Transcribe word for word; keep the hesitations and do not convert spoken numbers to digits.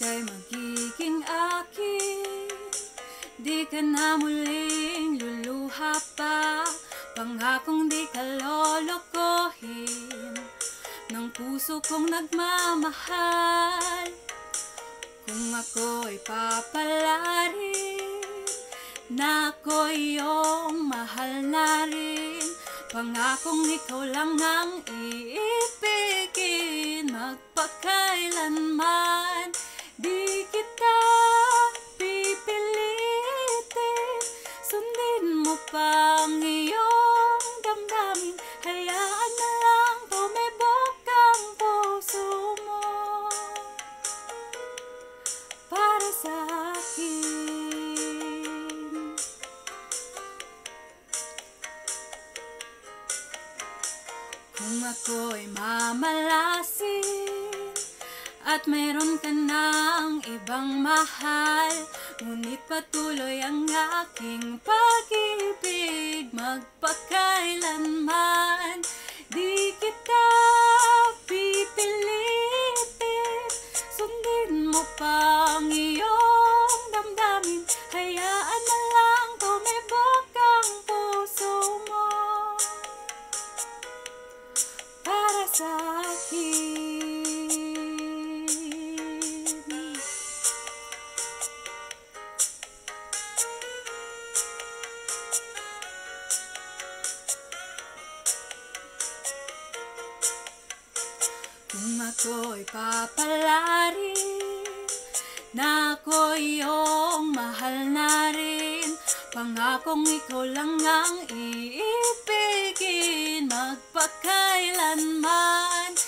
ika'y magiging akin. Di ka na muling luluha pa, pangakong di ka lolokohin ng puso kong nagmamahal. Kung ako'y papalarin, na ako'y iyong mahal na rin, pangakong ikaw lang ang iibigin, magpakailanman di kita pipilitin. Sundin mo pa ang iyong damdamin, hayaan na lang tumibok ang puso mo para sa akin. Kung ako'y mamalasin at mayroon ka ng ibang mahal, ngunit patuloy ang aking pag-ibig, magpakailanman di kita pipilitin. Sundin mo pa ang iyong damdamin, hayaan na lang tumibok ang puso mo para sa akin. Kung ako'y papalarin, na ako'y iyong mahal na rin, pangakong ikaw lang ang iibigin, magpakailanman